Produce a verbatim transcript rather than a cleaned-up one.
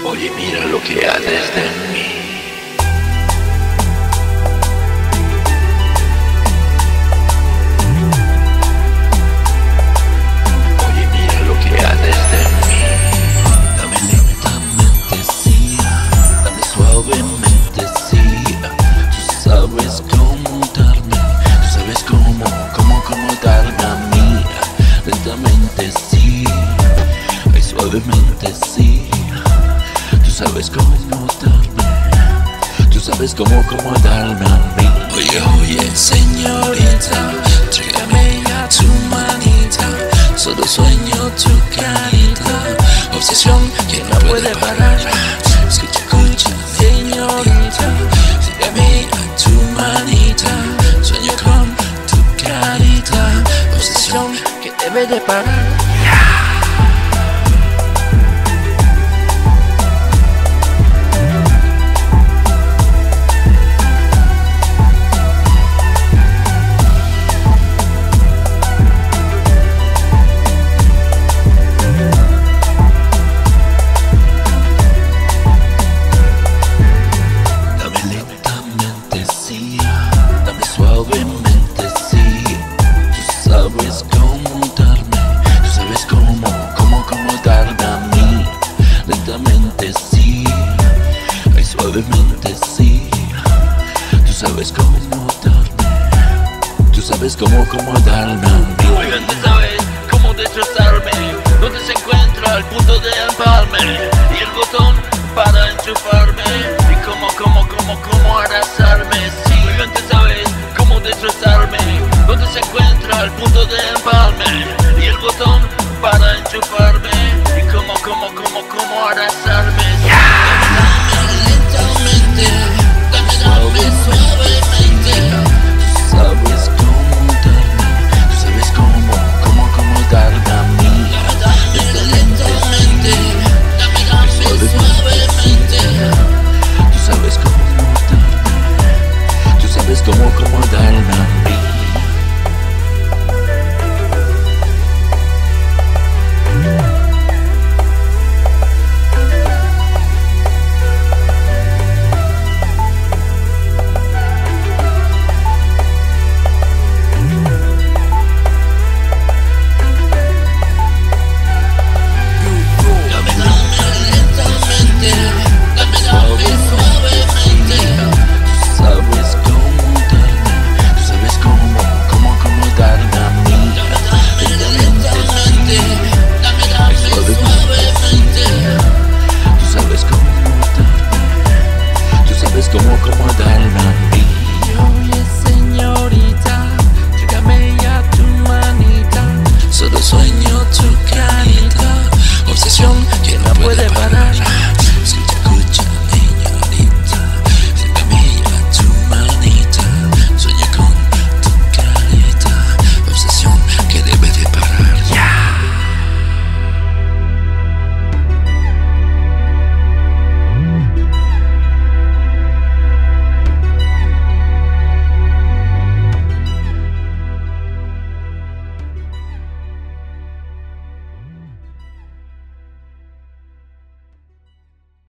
Oye, mira lo que haces de mí. Oye, mira lo que haces de mí. Dame lentamente, sí. Dame suavemente, sí. Tú sabes cómo darme. Tú sabes cómo, cómo, cómo darme a mí. Lentamente, sí. Ay, suavemente, sí. Tú sabes cómo darme. Tú sabes cómo, cómo darme a mí. Oye, oye, señorita, tráigame ya tu manita. Solo sueño tu carita. Obsesión que no puede parar. Escucha, escucha, señorita, tráigame a tu manita. Sueño con tu carita. Obsesión que debe de parar. Suavemente, sí. Tú sabes cómo darme. Tú sabes cómo, cómo, cómo darme a mí. Lentamente, sí. Ay, suavemente, sí. Tú sabes cómo darme. Tú sabes cómo, cómo darme a mí. Oigan, ¿tú sabes cómo destrozarme? ¿Dónde se encuentra el punto de empalme? Y el botón para enchufarme. Y cómo, cómo, cómo, cómo abrazarme. Sí, oigan, ¿tú sabes cómo destrozarme? ¿Dónde se encuentra el punto de empalme? Y el botón para enchufarme. Y cómo, cómo, cómo, cómo abrazarme.